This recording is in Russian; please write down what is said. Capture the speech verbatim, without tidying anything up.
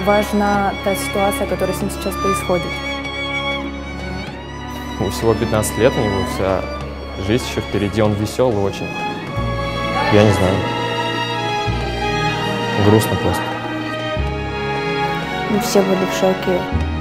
важна та ситуация, которая с ним сейчас происходит? Ему всего пятнадцать лет, у него вся жизнь еще впереди, он веселый очень. Я не знаю. Грустно просто. Мы все были в шоке.